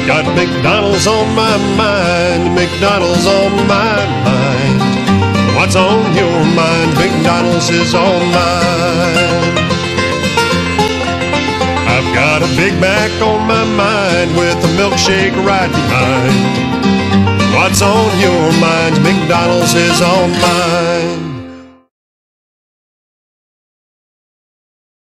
Got McDonald's on my mind, McDonald's on my mind. What's on your mind? McDonald's is on mine. I've got a Big Mac on my mind with a milkshake right behind. What's on your mind? McDonald's is on mine.